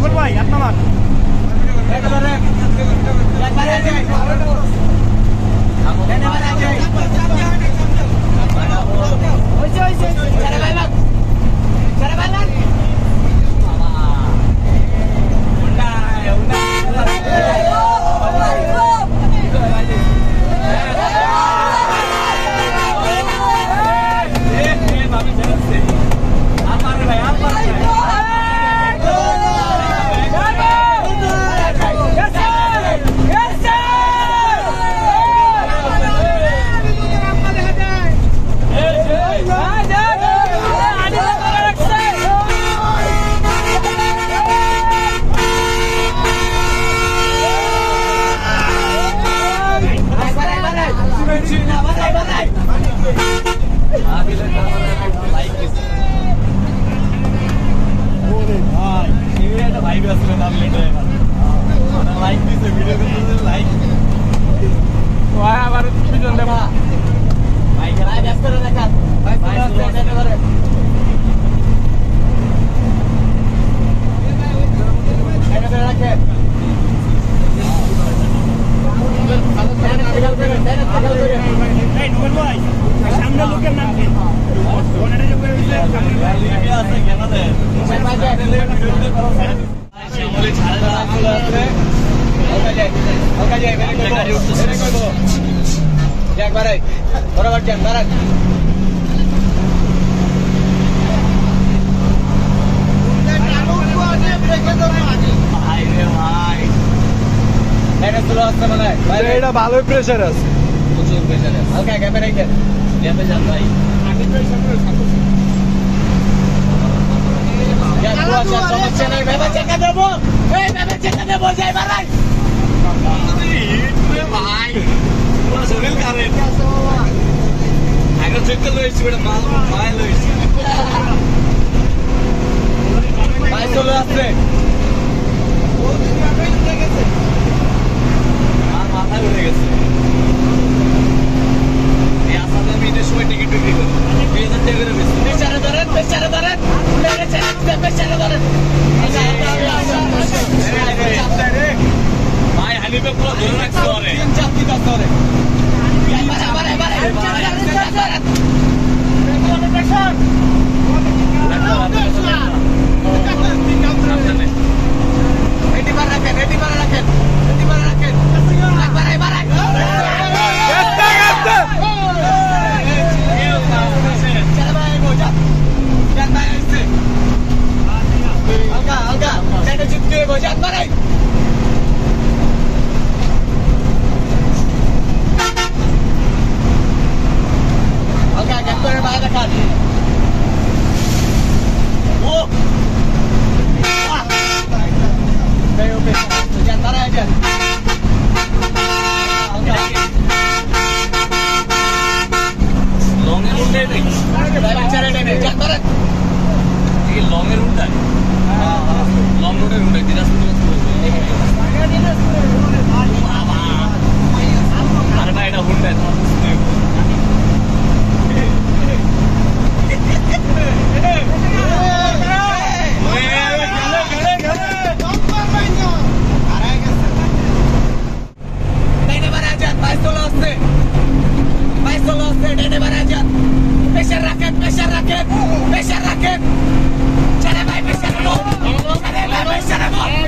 Nobel ভাই 8 number ভালোই pressure আছে প্রচুর প্রেসার আছে হালকা ক্যামেরা রেখে ল্যাপে যান ভাই সমস্যা নাই ভেবে চেকা দেবো এই ভেবে চেকা দেবো যাই বাড়াই ভাই পুরো শরীর কারে আগে চেক লইছি বড় মাল মাল লইছি ভাই চলে আসছে মাথায় উঠে গেছে এই আসামে মিনিটের সময় টিকিট বিক্রি করে 2000 টাকা করে বেশি বেচারা ধরেন বেচারা ধরেন ভাই হানিফে পুরো ধরে রাখছে ওরে 3-4 দিন ধরে Pressure racket. Cara vai pressure no. Cara vai pressure no.